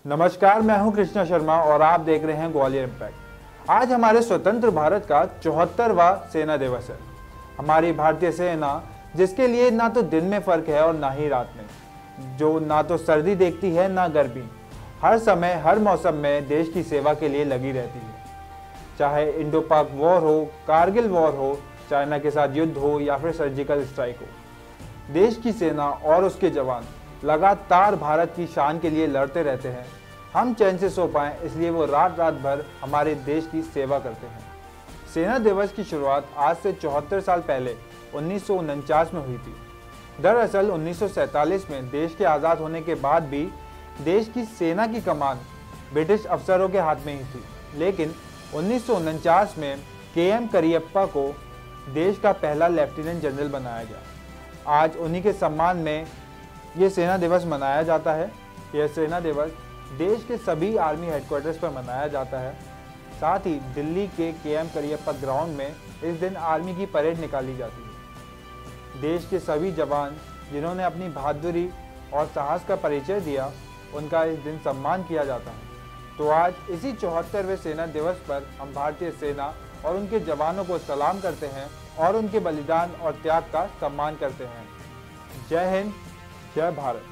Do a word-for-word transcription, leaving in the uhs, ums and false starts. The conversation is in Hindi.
नमस्कार, मैं हूं कृष्णा शर्मा और आप देख रहे हैं ग्वालियर इम्पैक्ट। आज हमारे स्वतंत्र भारत का चौहत्तरवां सेना दिवस है। हमारी भारतीय सेना, जिसके लिए ना तो दिन में फर्क है और ना ही रात में, जो ना तो सर्दी देखती है ना गर्मी, हर समय हर मौसम में देश की सेवा के लिए लगी रहती है। चाहे इंडो पाक वॉर हो, कारगिल वॉर हो, चाइना के साथ युद्ध हो या फिर सर्जिकल स्ट्राइक हो, देश की सेना और उसके जवान लगातार भारत की शान के लिए लड़ते रहते हैं। हम चैन से सो पाएं, इसलिए वो रात रात भर हमारे देश की सेवा करते हैं। सेना दिवस की शुरुआत आज से चौहत्तर साल पहले उन्नीस सौ उनचास में हुई थी। दरअसल उन्नीस सौ सैंतालीस में देश के आज़ाद होने के बाद भी देश की सेना की कमान ब्रिटिश अफसरों के हाथ में ही थी, लेकिन उन्नीस सौ उनचास में के एम करियप्पा को देश का पहला लेफ्टिनेंट जनरल बनाया गया। आज उन्हीं के सम्मान में ये सेना दिवस मनाया जाता है। यह सेना दिवस देश के सभी आर्मी हेडक्वार्टर्स पर मनाया जाता है। साथ ही दिल्ली के के एम करियप्पा ग्राउंड में इस दिन आर्मी की परेड निकाली जाती है। देश के सभी जवान जिन्होंने अपनी बहादुरी और साहस का परिचय दिया, उनका इस दिन सम्मान किया जाता है। तो आज इसी चौहत्तरवें सेना दिवस पर हम भारतीय सेना और उनके जवानों को सलाम करते हैं और उनके बलिदान और त्याग का सम्मान करते हैं। जय हिंद, जय भारत।